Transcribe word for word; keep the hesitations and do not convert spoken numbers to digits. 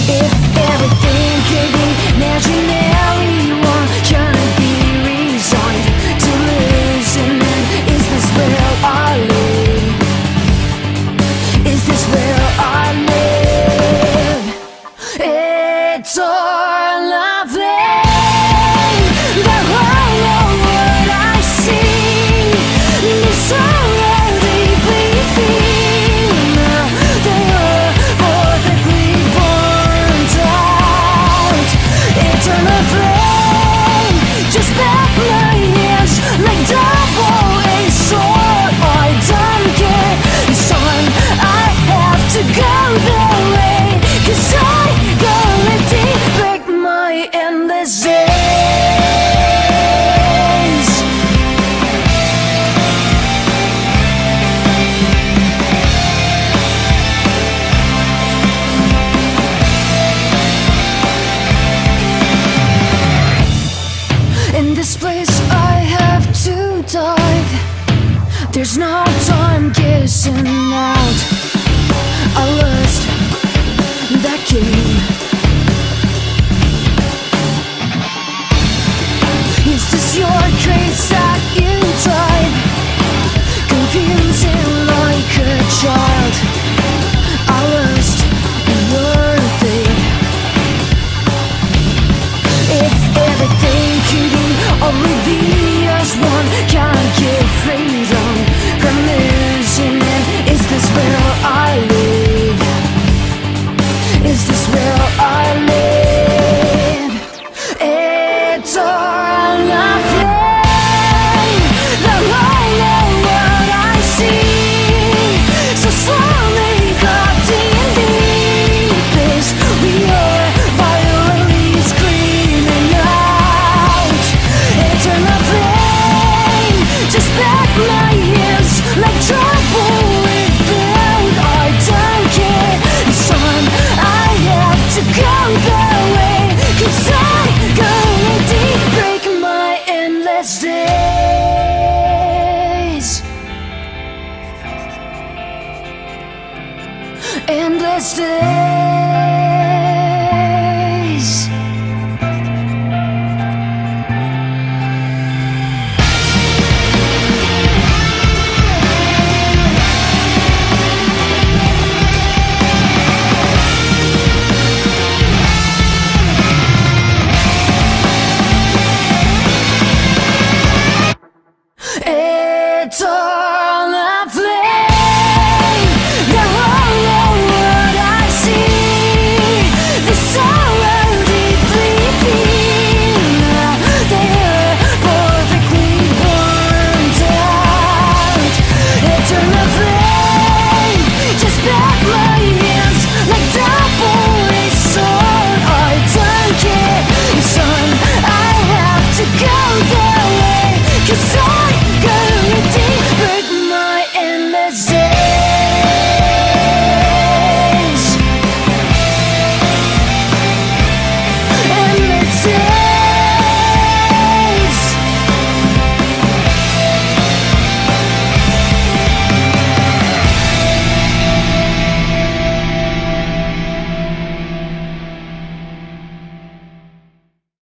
If everything could be imaginary, one cannot be resigned to losing. Is this where I live? Is this where I live? It's all lovely. The whole world I see, the sorrow deeply feel. Now they are perfectly burnt out. Eternal flame, just back my hands like double-edged sword. I don't care, son, I have to go the way, 'cause I go deep, break my endless days. In this place I have to dive. There's no time kissing out. I lost that game. Is this your grace that you tried? Confusing like a child. I lost your faith. If everything could be only be as one, can't get freedom from losing it. Is this where I live? Is this where